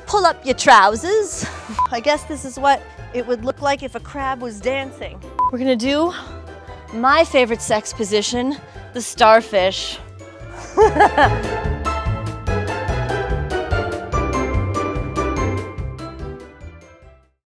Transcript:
pull up your trousers. I guess this is what it would look like if a crab was dancing. We're gonna do my favorite sex position, the starfish.